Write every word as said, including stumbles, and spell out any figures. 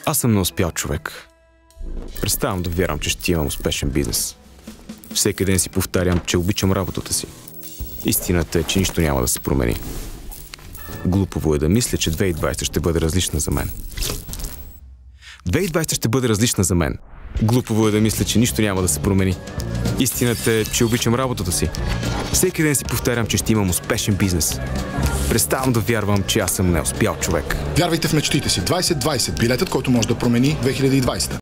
Аз съм неуспял човек. Преставам да вярвам, че ще имам успешен бизнес. Всеки ден си повтарям, че обичам работата си. Истината е, че нищо няма да се промени. Глупово е да мисля, че две хиляди и двадесета ще бъде различна за мен. две хиляди и двадесета ще бъде различна за мен. Глупово е да мисля, че нищо няма да се промени. Истината е, че обичам работата си. Всеки ден си повтарям, че ще имам успешен бизнес. Преставам да вярвам, че аз съм неуспял човек. Вярвайте в мечтите си. двадесет двадесет. Билетът, който може да промени две хиляди и двадесета.